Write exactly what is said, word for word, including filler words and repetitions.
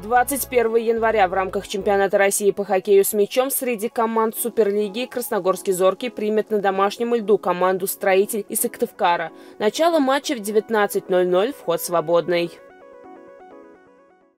двадцать первого января в рамках чемпионата России по хоккею с мячом среди команд Суперлиги Красногорский «Зоркий» примет на домашнем льду команду «Строитель» из Сыктывкара. Начало матча в девятнадцать ноль ноль, вход свободный.